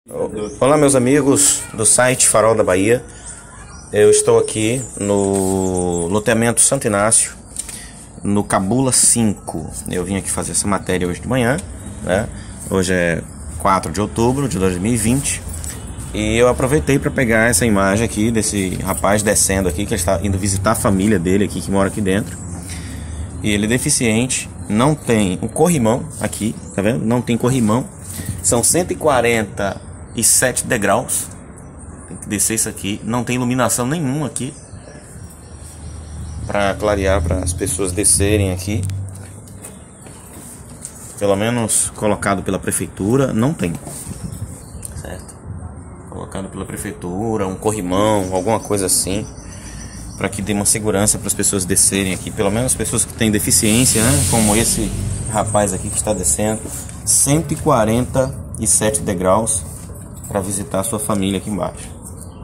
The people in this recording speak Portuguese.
Olá, meus amigos do site Farol da Bahia. Eu estou aqui no loteamento Santo Inácio, no Cabula 5. Eu vim aqui fazer essa matéria hoje de manhã, né? Hoje é 4 de outubro de 2020. E eu aproveitei para pegar essa imagem aqui desse rapaz descendo aqui, que ele está indo visitar a família dele aqui, que mora aqui dentro. E ele é deficiente, não tem um corrimão aqui, tá vendo? Não tem corrimão. São 147 degraus. Tem que descer isso aqui. Não tem iluminação nenhuma aqui para clarear, para as pessoas descerem aqui. Pelo menos colocado pela prefeitura, não tem. Certo? Colocado pela prefeitura, um corrimão, alguma coisa assim, para que dê uma segurança para as pessoas descerem aqui. Pelo menos as pessoas que têm deficiência, né? Como esse rapaz aqui que está descendo 147 degraus para visitar a sua família aqui embaixo.